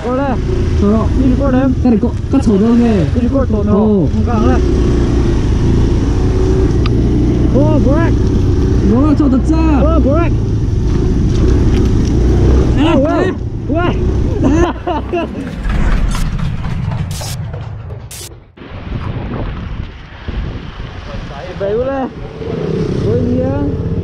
過嚟， 好， 繼續過嚟， 跟住個嘈咗嘅， 繼續過頭頭， 好唔講啦。哦，break， 我做得真， 哦，break，喂，喂，baru lah. Going here.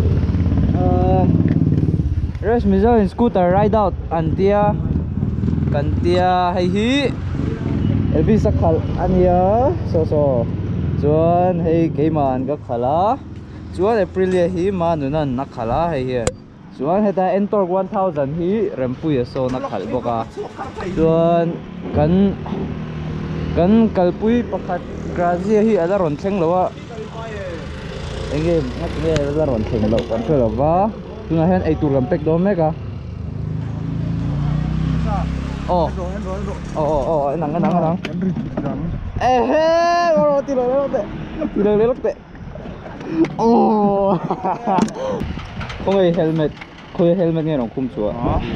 Rest Mizo in scooter ride out Antia Kantia hay hi Elvi sakhal ania so chuan hei keiman ka khala chuan Aprilia hi manunan nakhala hei hi chuan heta Entorq 1000 hi rampui so nakhal boka chuan kan kalpui pakhat Grazia hi ala ron thleng lowa engge nge ala ron thleng lo kan thlo wa tuna hen ei tur rampek do meka nang tilo te không ai helmet khoi helmet nghe rong khum chua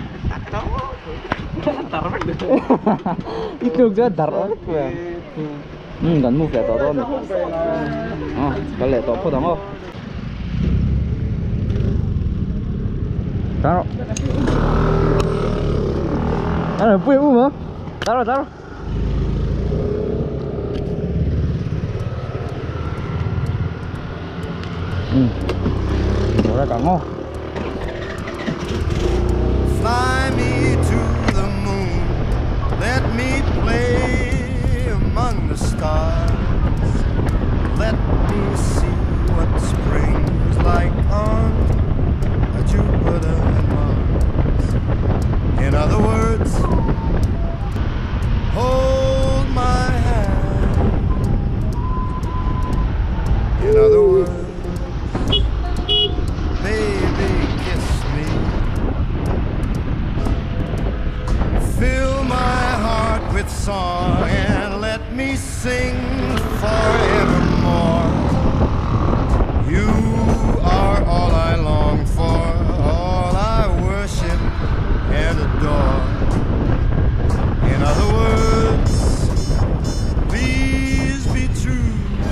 itu juga darat kan mu ke to ni kale to pho dang taro ana pui u ma taro ora kango fly me to the moon, let me play among the stars, let me see what spring is like on Jupiter and Mars. In other words, hold my hand. In other words, baby, kiss me. Fill my heart with song and let me sing forevermore. You are all I long for, all I worship and adore. In other words, please be true.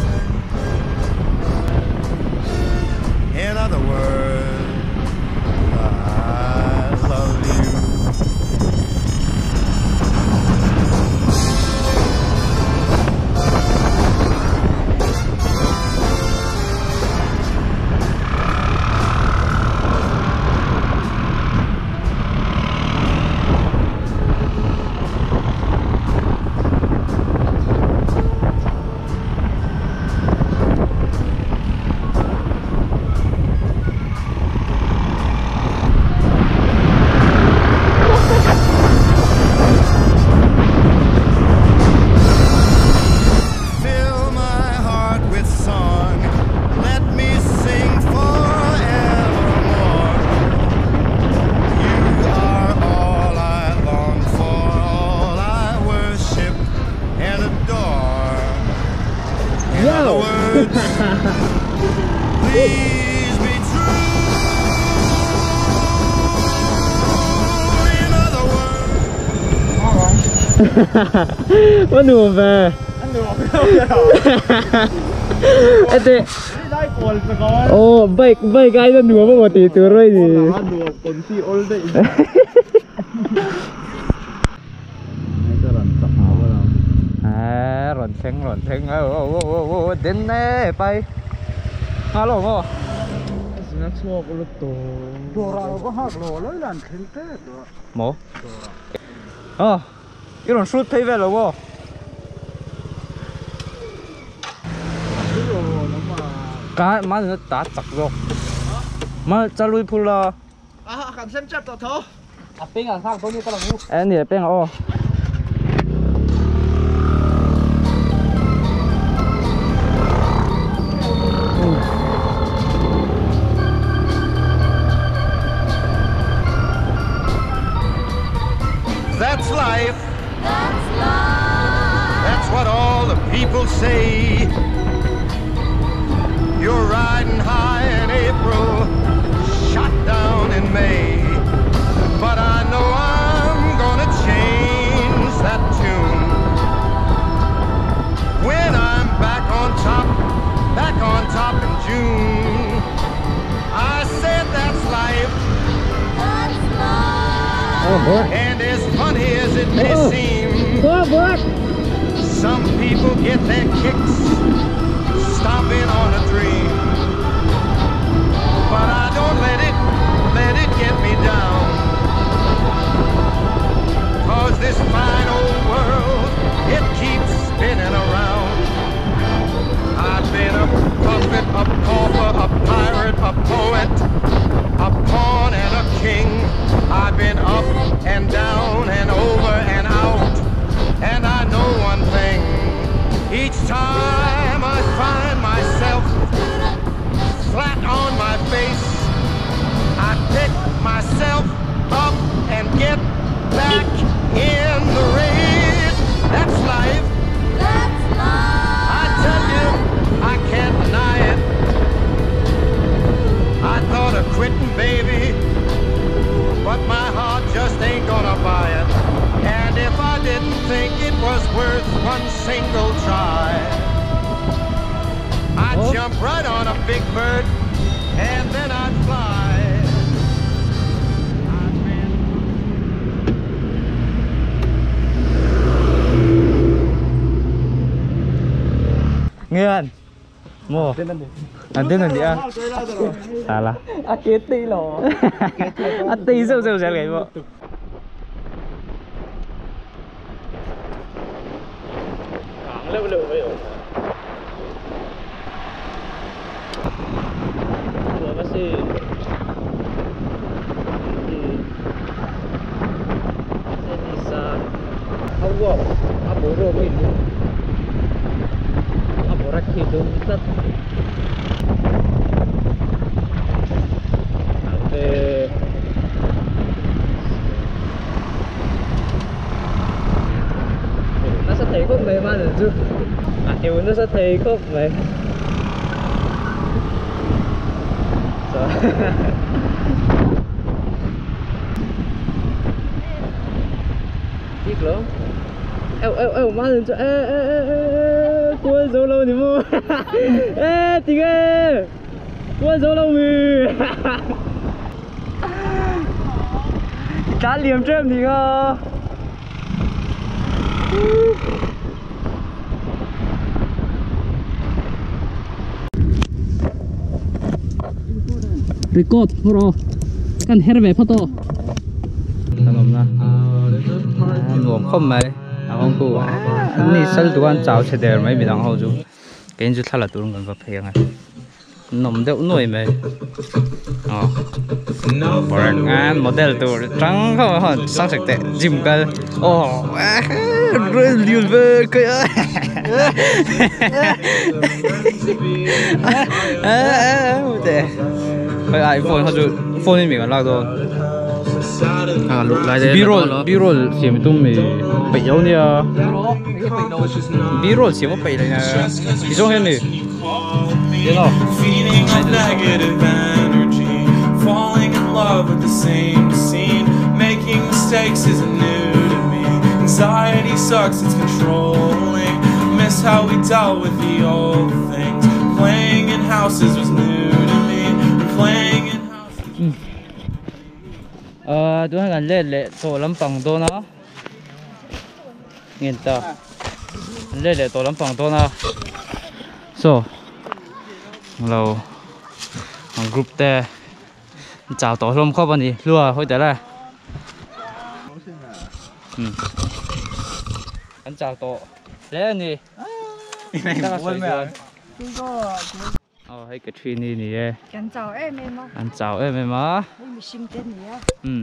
In other words, I love you. Please be true. In other words, What do về? Oh, baik guys, dan dua apa mati itu roy ni. Kunci all day. Ròn theng đến nè bay alo mo Sina chua ko lo to. Dora ko hak lo lo lan khinte to. mo 이런 슛 페이벨 로고 cá má nó đã chặt rồi má cha lui pula Cảm xem chặt to thô. bên à sang tôi như tao là ngu em này bên à that's life. That's life. That's what all the people say. You're riding high in April, shot down in May. But I know I'm gonna change And as funny as it may seem, some people get their kicks stomping on a dream. But I don't let it get me down. 'Cause this fine old world, it keeps spinning around. I've been a puppet, a pauper, a pirate, a poet, a pawn and a king. I've been up and down and over and out. And I know one thing, each time I find myself flat on my face, I pick myself up and get back in the race. That's life. That's life. I tell you, I can't deny it. I thought of quitting, baby, but my heart just ain't gonna buy it. And if I didn't think it was worth one single try, I'd jump right on a big bird and then I'd fly. Ngian. Mo. Antenan dia. Salah. Aketi loh. Ati sao sẽ vậy bộ. Lâu lâu vậy. Ủa masih. Bisa. Awak. Apa romi itu? Apa rakit itu? Nó sẽ thấy khúc mấy mà chứ hiểu nó sẽ thấy khúc mấy tiếc lắm eo má lên cho cua dấu lâu thì mua tí ghê cua dấu lâu mì cá liềm trêm thì ngờ record pro kan herve photo Nằm na. Nuông không mày. Ông cô. Ni sel tuan chào sẽ đẹp mấy bị đằng hậu chú. Cái chú thà là tuôn gần gặp phèn à. Nằm đeo nuôi mày. Brand an model tour trắng không hả sang sạch tệ gym cơ. Rồi liều về cái tệ. Cái iPhone họ chú phone mình còn lao rồi. lúc lại đây B-roll xem tụi mình bị yếu nè. B-roll xem có bị này nè. Cái chỗ này. You know. Feeding on negative energy, falling in love with the same scene, making mistakes isn't new to me. Anxiety sucks, it's controlling. Miss how we dealt with the old things. Playing in houses was new to me. Playing in houses. Tôi hay gần lệ tổ lắm bằng đô nó. Nhìn ta. Lệ tổ lắm bằng đô nó. So. Lâu group te chào tổ lông khó bận đi lùa hồi tới đây anh chào tổ lẽ nè hay cái chuyện này nè anh chào em á anh chào em á mình xin tên nhé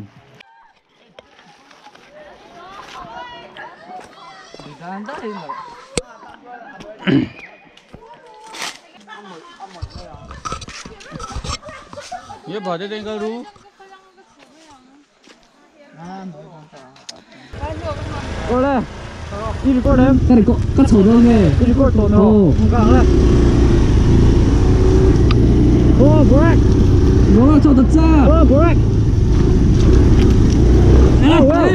ये बहुत दिन का रू cô đây đi cô đấy cái này có thổ đâu nghe đi cô tổ nó gắng lên break nó cho thật ra break break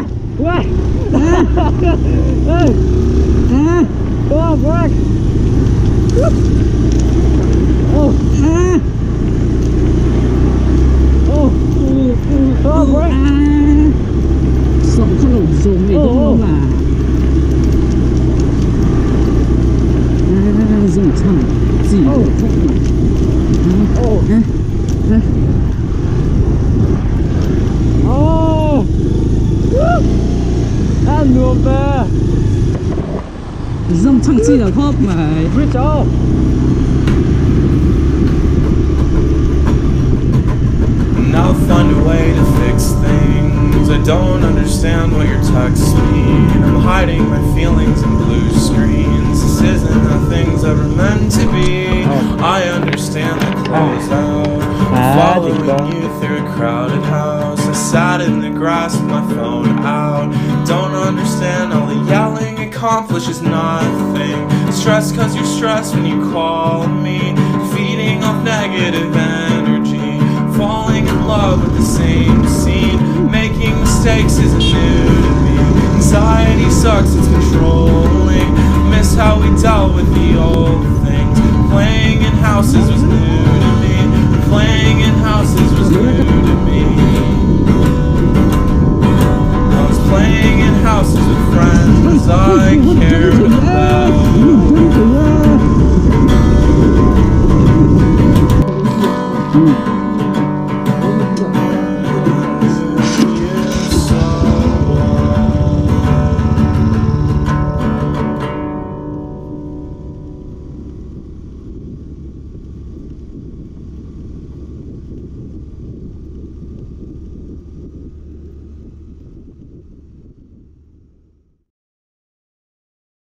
zoom này không là zoom chăng gì Ăn nuông về. zoom chăng gì là khóc mày Biết cho. Now I've found a way to fix things. I don't understand what your texts mean. I'm hiding my feelings in blue screens. This isn't how things ever meant to be. I understand the close out. Following you through a crowded house. I sat in the grass with my phone out. Don't understand all the yelling accomplishes nothing. Stress cause you're stressed when you call me. Feeding off negative energy. Falling in love with the same scene. Making mistakes isn't new to me. Anxiety sucks, it's controlling. Miss how we dealt with the old things. Playing in houses was new to me. Playing in houses was new to me. I was playing in houses